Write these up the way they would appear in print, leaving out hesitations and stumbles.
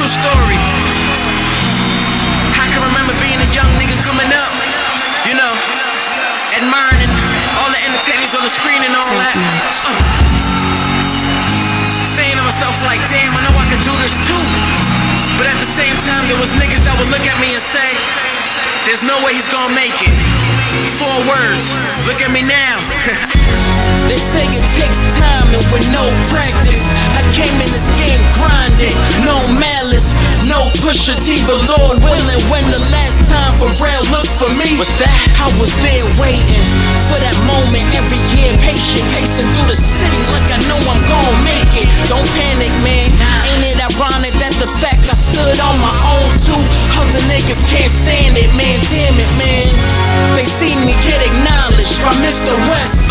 true story. I can remember being a young nigga coming up, you know, admiring all the entertainers on the screen and all that. Saying to myself like, damn, I know I could do this too. But at the same time, there was niggas that would look at me and say, there's no way he's gonna make it. 4 words, look at me now. They say it takes time and with no practice. I came in this game grinding, no malice, no Pusha T, but Lord willing, when the last time for real look for me was that I was there waiting for that moment every year, patient, pacing through the city like I know I'm gon' make it. Don't panic, man. Ain't it ironic that the fact I stood on my own too, other niggas can't stand it, man. Damn it, man. They seen me get acknowledged by Mr. West,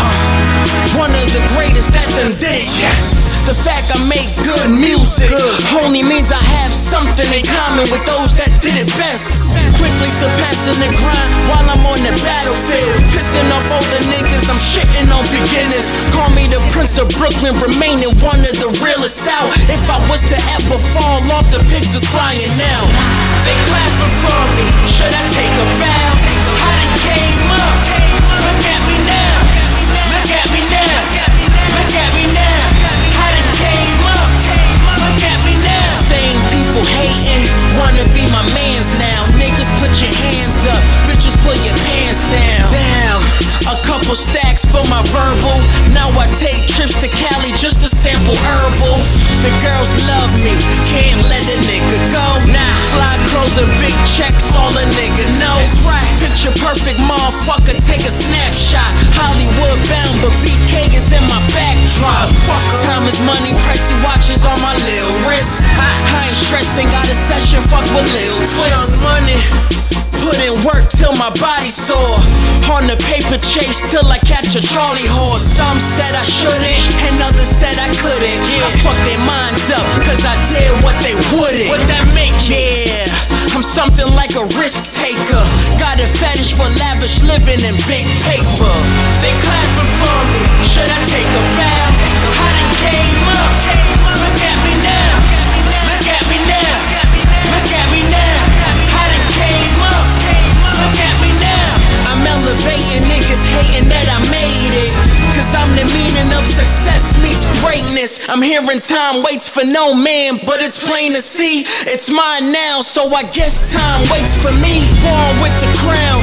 one of the greatest that done did it. Yes. The fact I make good music only means I have something in common with those that did it best. Quickly surpassing the grind while I'm on the battlefield, pissing off older niggas, I'm shitting on beginners. Call me the Prince of Brooklyn, remaining one of the realest out. If I was to ever fall off, the pigs is flying now. They clapping for me, should I take a bow? I done came up, look at me now. Look at me now, look at me now. I done came up, look at me now. Same people hating, wanna be my mans now. Niggas put your hands up, bitches pull your pants down. Damn, a couple stacks for my verbal. Now I take trips to Cali just to sample herbal. The girls love me, can't let a nigga go. Nah, fly clothes and big checks, all a nigga knows. That's right, picture perfect motherfucker, take a snapshot. Hollywood bound, but BK is in my backdrop. Time is money, pricey watches on my little wrist. I ain't stressing, got a session, fuck with Lil Twist. Money, put in work till my body sore. On the paper chase till I catch a Charlie horse. Some said I shouldn't, and others said I couldn't. I fucked their minds up, cause I did what they wouldn't. What that make? Yeah, I'm something like a risk taker. Got a fetish for lavish living and big paper. They clapping for me, should I take a bow? I done came up, look at me now. Look at me now, look at me now. I done came up, look at me now. I'm elevating niggas hating that I made it, cause I'm the meaning of success meets greatness. I'm hearing time waits for no man, but it's plain to see it's mine now, so I guess time waits for me. Born with the crown,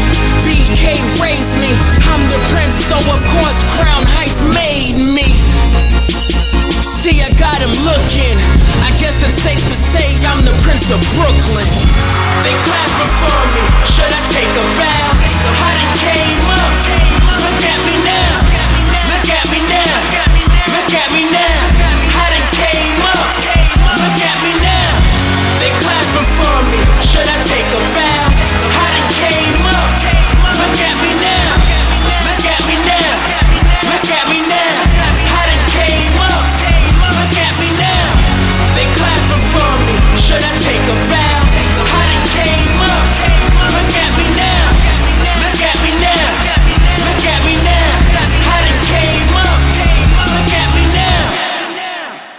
BK raised me. I'm the prince, so of course Crown Heights made me. See, I got him looking, I guess it's safe to say I'm the Prince of Brooklyn. They clapping for me, should I take a bow? I done came